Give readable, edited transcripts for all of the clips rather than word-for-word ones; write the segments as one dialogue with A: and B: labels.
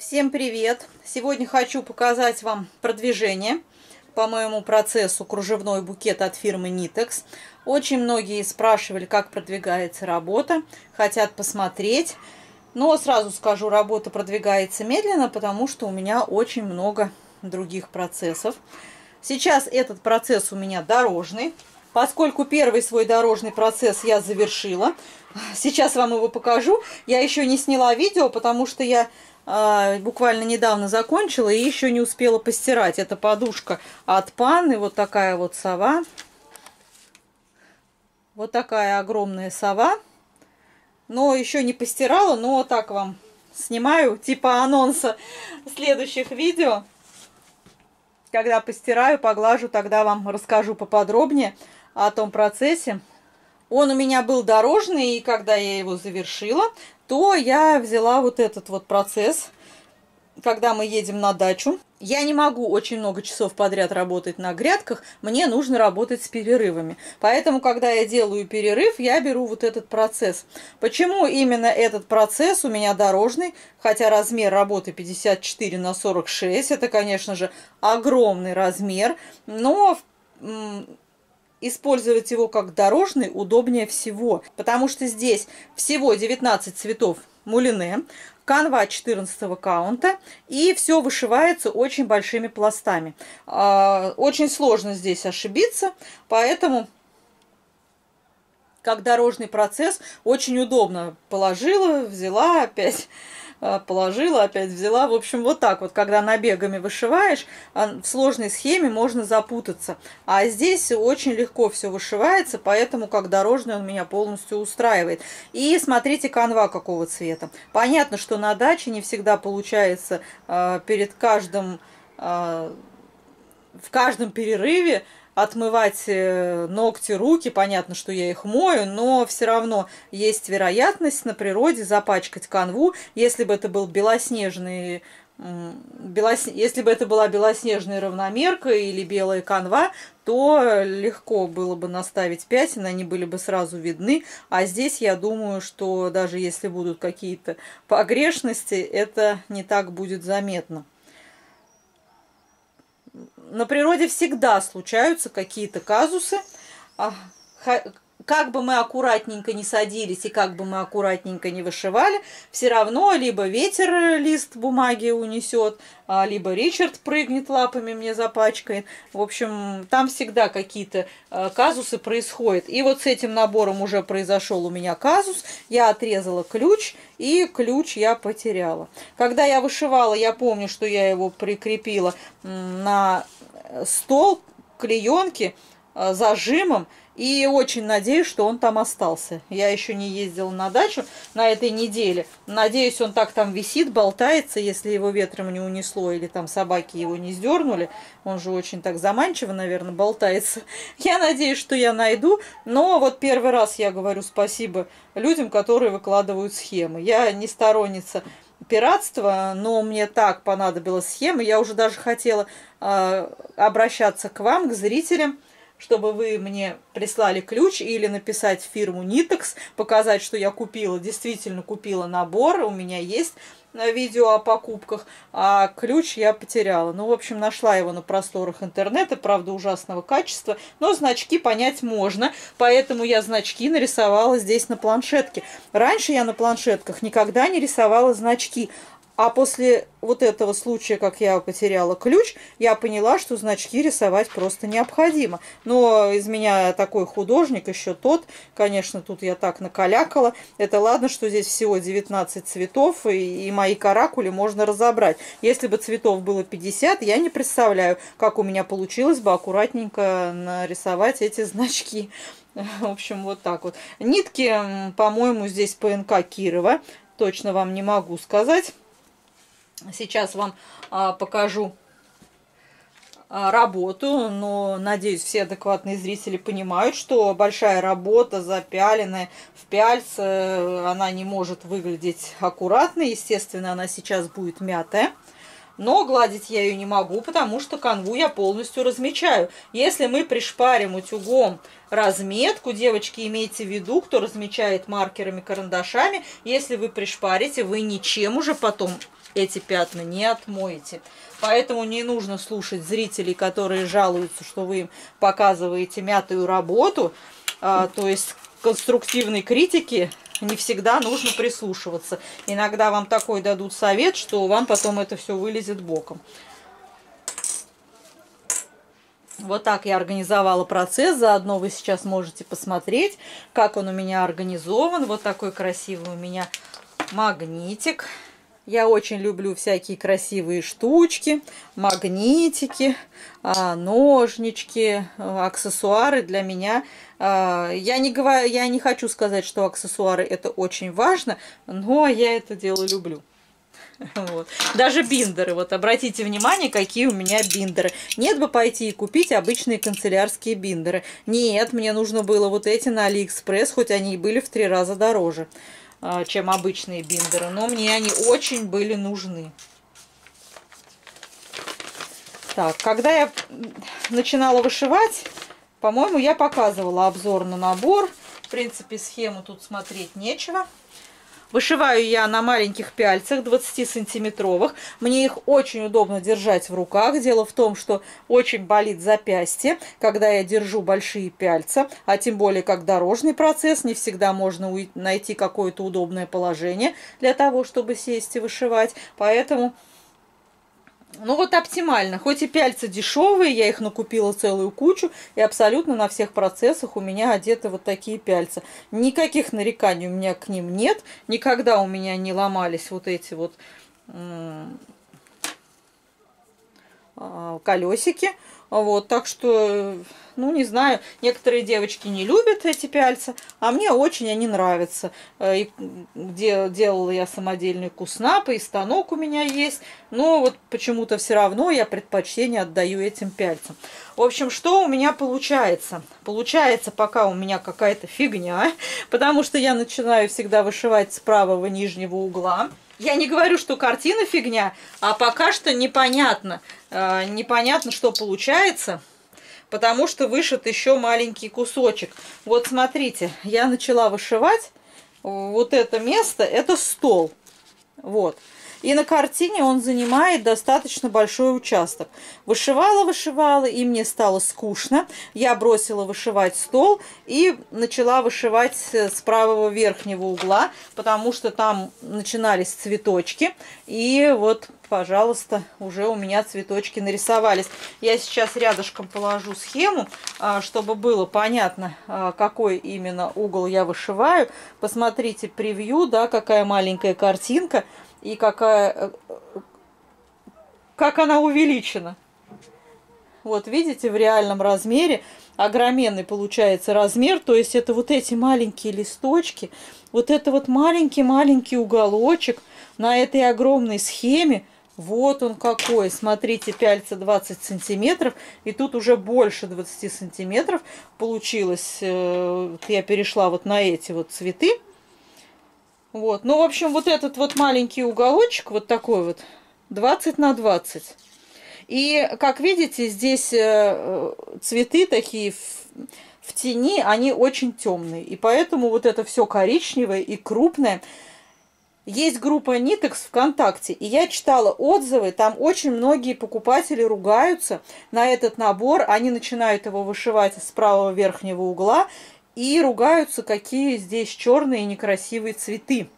A: Всем привет! Сегодня хочу показать вам продвижение по моему процессу кружевной букет от фирмы Nitex. Очень многие спрашивали, как продвигается работа, хотят посмотреть. Но сразу скажу, работа продвигается медленно, потому что у меня очень много других процессов. Сейчас этот процесс у меня дорожный. Поскольку первый свой дорожный процесс я завершила, сейчас вам его покажу. Я еще не сняла видео, потому что я буквально недавно закончила и еще не успела постирать. Это подушка от Панны, вот такая вот сова. Вот такая огромная сова. Но еще не постирала, но так вам снимаю, типа анонса следующих видео. Когда постираю, поглажу, тогда вам расскажу поподробнее о том процессе. Он у меня был дорожный, и когда я его завершила, то я взяла вот этот вот процесс, когда мы едем на дачу. Я не могу очень много часов подряд работать на грядках, мне нужно работать с перерывами. Поэтому, когда я делаю перерыв, я беру вот этот процесс. Почему именно этот процесс у меня дорожный? Хотя размер работы 54 на 46, это, конечно же, огромный размер, но использовать его как дорожный удобнее всего, потому что здесь всего 19 цветов мулине, канва 14 каунта, и все вышивается очень большими пластами. Очень сложно здесь ошибиться, поэтому как дорожный процесс очень удобно. Положила, взяла, опять положила, опять взяла. В общем, вот так вот, когда набегами вышиваешь, в сложной схеме можно запутаться. А здесь очень легко все вышивается, поэтому как дорожный он меня полностью устраивает. И смотрите, канва какого цвета. Понятно, что на даче не всегда получается перед каждым, в каждом перерыве отмывать ногти, руки. Понятно, что я их мою, но все равно есть вероятность на природе запачкать канву. Если бы это был белоснежный, если бы это была белоснежная равномерка или белая канва, то легко было бы наставить пятен, они были бы сразу видны. А здесь я думаю, что даже если будут какие-то погрешности, это не так будет заметно. На природе всегда случаются какие-то казусы. Как бы мы аккуратненько не садились и как бы мы аккуратненько не вышивали, все равно либо ветер лист бумаги унесет, либо Ричард прыгнет лапами, мне запачкает. В общем, там всегда какие-то казусы происходят. И вот с этим набором уже произошел у меня казус. Я отрезала ключ, и ключ я потеряла. Когда я вышивала, я помню, что я его прикрепила на стол клеенки зажимом. И очень надеюсь, что он там остался. Я еще не ездила на дачу на этой неделе. Надеюсь, он так там висит, болтается, если его ветром не унесло или там собаки его не сдернули. Он же очень так заманчиво, наверное, болтается. Я надеюсь, что я найду. Но вот первый раз я говорю спасибо людям, которые выкладывают схемы. Я не сторонница пиратства, но мне так понадобилась схема. Я уже даже хотела обращаться к вам, к зрителям, чтобы вы мне прислали ключ или написать в фирму Nitex, показать, что я купила, действительно купила набор, у меня есть видео о покупках, а ключ я потеряла. Ну, в общем, нашла его на просторах интернета, правда, ужасного качества, но значки понять можно, поэтому я значки нарисовала здесь на планшетке. Раньше я на планшетках никогда не рисовала значки, а после вот этого случая, как я потеряла ключ, я поняла, что значки рисовать просто необходимо. Но из меня такой художник еще тот. Конечно, тут я так накалякала. Это ладно, что здесь всего 19 цветов, и мои каракули можно разобрать. Если бы цветов было 50, я не представляю, как у меня получилось бы аккуратненько нарисовать эти значки. В общем, вот так вот. Нитки, по-моему, здесь ПНК Кирова. Точно вам не могу сказать. Сейчас вам покажу работу, но, надеюсь, все адекватные зрители понимают, что большая работа, запяленная в пяльце, она не может выглядеть аккуратно. Естественно, она сейчас будет мятая. Но гладить я ее не могу, потому что канву я полностью размечаю. Если мы пришпарим утюгом разметку, девочки, имейте в виду, кто размечает маркерами, карандашами, если вы пришпарите, вы ничем уже потом эти пятна не отмоете. Поэтому не нужно слушать зрителей, которые жалуются, что вы им показываете мятую работу. То есть конструктивной критики не всегда нужно прислушиваться. Иногда вам такой дадут совет, что вам потом это все вылезет боком. Вот так я организовала процесс. Заодно вы сейчас можете посмотреть, как он у меня организован. Вот такой красивый у меня магнитик. Я очень люблю всякие красивые штучки, магнитики, ножнички, аксессуары для меня. Я не хочу сказать, что аксессуары это очень важно, но я это дело люблю. Вот. Даже биндеры. Вот обратите внимание, какие у меня биндеры. Нет бы пойти и купить обычные канцелярские биндеры. Нет, мне нужно было вот эти на Алиэкспресс, хоть они и были в 3 раза дороже, чем обычные биндеры, но мне они очень были нужны. Так, когда я начинала вышивать, по-моему, я показывала обзор на набор. В принципе, схему тут смотреть нечего. Вышиваю я на маленьких пяльцах 20-сантиметровых. Мне их очень удобно держать в руках. Дело в том, что очень болит запястье, когда я держу большие пяльца. А тем более, как дорожный процесс, не всегда можно найти какое-то удобное положение для того, чтобы сесть и вышивать. Поэтому... Ну вот оптимально. Хоть и пяльца дешевые, я их накупила целую кучу, и абсолютно на всех процессах у меня одеты вот такие пяльца. Никаких нареканий у меня к ним нет. Никогда у меня не ломались вот эти вот колесики. Вот, так что, ну, не знаю, некоторые девочки не любят эти пяльца, а мне очень они нравятся. И делала я самодельный куснап, и станок у меня есть, но вот почему-то все равно я предпочтение отдаю этим пяльцам. В общем, что у меня получается? Получается пока у меня какая-то фигня, потому что я начинаю всегда вышивать с правого нижнего угла. Я не говорю, что картина фигня, а пока что непонятно. Непонятно, что получается, потому что вышит еще маленький кусочек. Вот смотрите, я начала вышивать. Вот это место, это стол. Вот. И на картине он занимает достаточно большой участок. Вышивала, и мне стало скучно. Я бросила вышивать стол и начала вышивать с правого верхнего угла, потому что там начинались цветочки. И вот, пожалуйста, уже у меня цветочки нарисовались. Я сейчас рядышком положу схему, чтобы было понятно, какой именно угол я вышиваю. Посмотрите превью, да, какая маленькая картинка. И как она увеличена. Вот видите, в реальном размере огроменный получается размер. То есть это вот эти маленькие листочки, вот это вот маленький-маленький уголочек на этой огромной схеме. Вот он какой. Смотрите, пяльца 20 сантиметров. И тут уже больше 20 сантиметров получилось. Я перешла вот на эти вот цветы. Вот. Ну, в общем, вот этот вот маленький уголочек, вот такой вот, 20 на 20. И, как видите, здесь цветы такие в тени, они очень темные. И поэтому вот это все коричневое и крупное. Есть группа Nitex ВКонтакте, и я читала отзывы, там очень многие покупатели ругаются на этот набор. Они начинают его вышивать с правого верхнего угла, и ругаются, какие здесь черные и некрасивые цветы.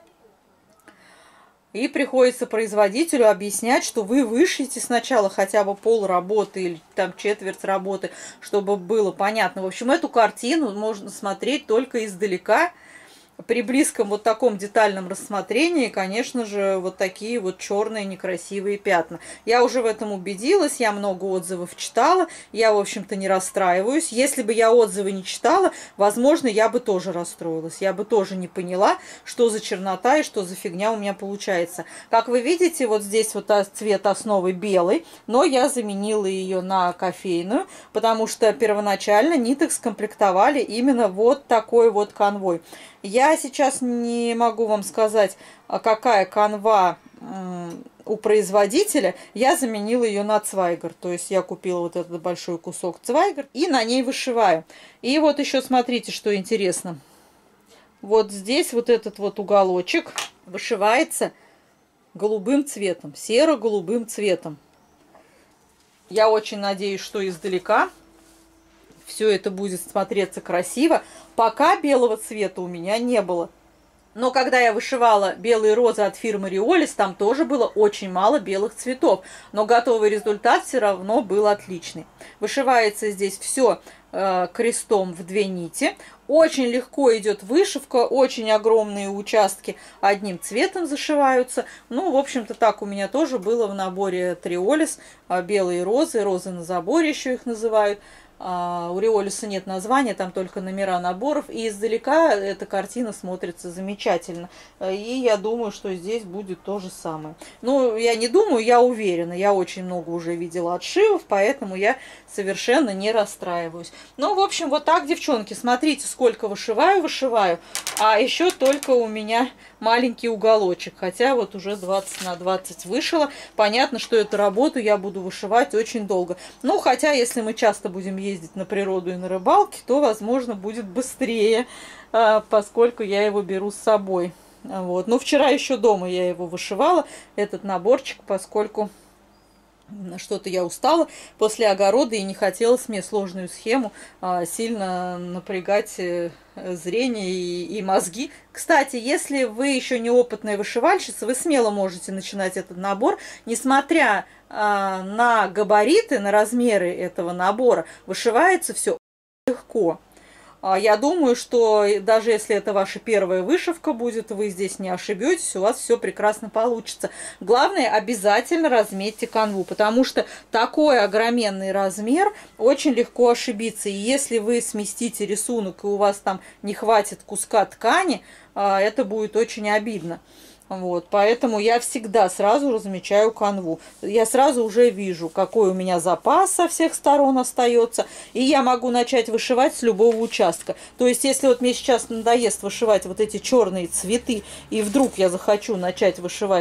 A: И приходится производителю объяснять, что вы вышьете сначала хотя бы пол работы или там четверть работы, чтобы было понятно. В общем, эту картину можно смотреть только издалека. При близком вот таком детальном рассмотрении, конечно же, вот такие вот черные некрасивые пятна. Я уже в этом убедилась, я много отзывов читала, я, в общем-то, не расстраиваюсь. Если бы я отзывы не читала, возможно, я бы тоже расстроилась. Я бы тоже не поняла, что за чернота и что за фигня у меня получается. Как вы видите, вот здесь вот цвет основы белый, но я заменила ее на кофейную, потому что первоначально Nitex комплектовали именно вот такой вот конвой. Я сейчас не могу вам сказать, какая канва у производителя, я заменила ее на Цвайгер. То есть я купила вот этот большой кусок Цвайгер и на ней вышиваю. И вот еще смотрите, что интересно. Вот здесь вот этот вот уголочек вышивается голубым цветом, серо-голубым цветом. Я очень надеюсь, что издалека все это будет смотреться красиво. Пока белого цвета у меня не было. Но когда я вышивала белые розы от фирмы Риолис, там тоже было очень мало белых цветов. Но готовый результат все равно был отличный. Вышивается здесь все крестом в 2 нити. Очень легко идет вышивка, очень огромные участки одним цветом зашиваются. Ну, в общем-то, так у меня тоже было в наборе Триолис. Белые розы, розы на заборе еще их называют. У Риолиса нет названия, там только номера наборов. И издалека эта картина смотрится замечательно. И я думаю, что здесь будет то же самое. Ну, я не думаю, я уверена. Я очень много уже видела отшивов, поэтому я совершенно не расстраиваюсь. Ну, в общем, вот так, девчонки, смотрите, сколько вышиваю. А еще только у меня маленький уголочек. Хотя вот уже 20 на 20 вышила. Понятно, что эту работу я буду вышивать очень долго. Ну, хотя, если мы часто будем ездить на природу и на рыбалке, то, возможно, будет быстрее, поскольку я его беру с собой. Вот. Но вчера еще дома я его вышивала, этот наборчик, поскольку что-то я устала после огорода и не хотелось мне сложную схему сильно напрягать зрение и мозги. Кстати, если вы еще не опытная вышивальщица, вы смело можете начинать этот набор, несмотря на габариты, на размеры этого набора, вышивается все легко. Я думаю, что даже если это ваша первая вышивка будет, вы здесь не ошибетесь, у вас все прекрасно получится. Главное, обязательно разметьте канву, потому что такой огроменный размер очень легко ошибиться. И если вы сместите рисунок, и у вас там не хватит куска ткани, это будет очень обидно. Вот, поэтому я всегда сразу размечаю канву. Я сразу уже вижу, какой у меня запас со всех сторон остается. И я могу начать вышивать с любого участка. То есть, если вот мне сейчас надоест вышивать вот эти черные цветы, и вдруг я захочу начать вышивать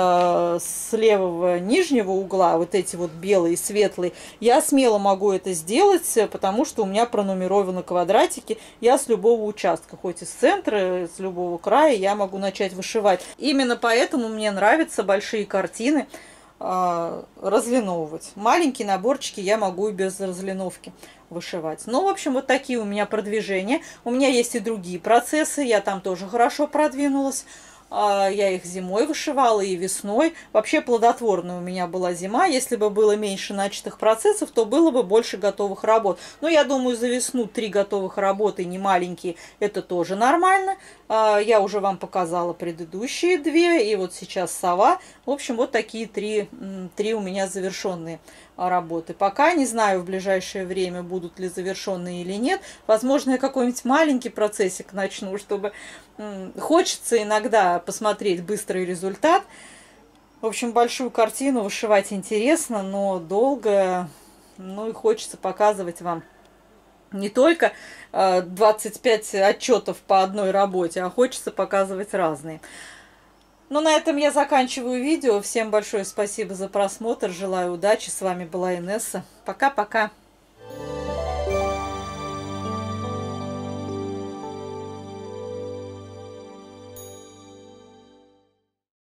A: с левого нижнего угла, вот эти вот белые, светлые, я смело могу это сделать, потому что у меня пронумерованы квадратики. Я с любого участка, хоть из центра, с любого края, я могу начать вышивать. Именно поэтому мне нравятся большие картины разлиновывать. Маленькие наборчики я могу и без разлиновки вышивать. Ну, в общем, вот такие у меня продвижения. У меня есть и другие процессы, я там тоже хорошо продвинулась. Я их зимой вышивала и весной. Вообще плодотворная у меня была зима. Если бы было меньше начатых процессов, то было бы больше готовых работ. Но я думаю, за весну 3 готовых работы, не маленькие, это тоже нормально. Я уже вам показала предыдущие 2, и вот сейчас сова. В общем, вот такие 3 у меня завершенные работы. Пока не знаю в ближайшее время, будут ли завершенные или нет. Возможно, я какой-нибудь маленький процессик начну, чтобы хочется иногда посмотреть быстрый результат. В общем, большую картину вышивать интересно, но долго. Ну и хочется показывать вам не только 25 отчетов по одной работе, а хочется показывать разные. Ну, на этом я заканчиваю видео. Всем большое спасибо за просмотр. Желаю удачи. С вами была Инесса. Пока-пока.